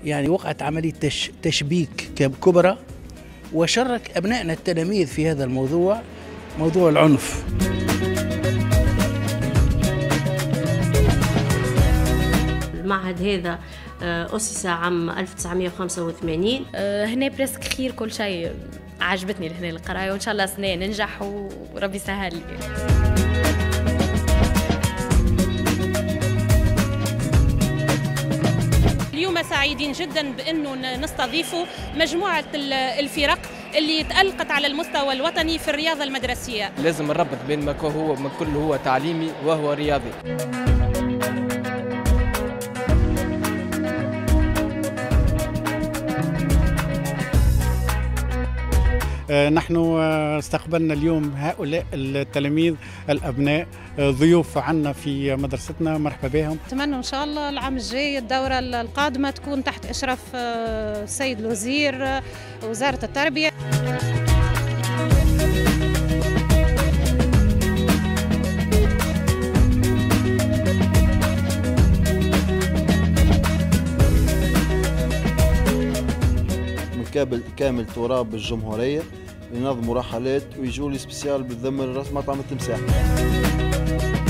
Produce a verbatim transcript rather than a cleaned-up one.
يعني وقعت عملية تش تشبيك كبرى، وشارك أبنائنا التلاميذ في هذا الموضوع، موضوع العنف. المعهد هذا أسس عام ألف وتسعمائة وخمسة وثمانين. هنا برسك خير كل شيء، عجبتني هنا القراية وإن شاء الله سنة ننجح وربي يسهل لي. اليوم سعيدين جدا بأنه نستضيفوا مجموعة الفرق اللي تألقت على المستوى الوطني في الرياضة المدرسية. لازم نربط بين ما هو من كل هو تعليمي وهو رياضي. نحن استقبلنا اليوم هؤلاء التلاميذ الأبناء ضيوف عنا في مدرستنا، مرحبا بهم. أتمنى إن شاء الله العام الجاي الدورة القادمة تكون تحت إشراف السيد الوزير وزارة التربية. كامل كامل تراب الجمهورية ينظموا رحلات ويجوا لي سبيسيال بالضمن راس مطعم التمساح.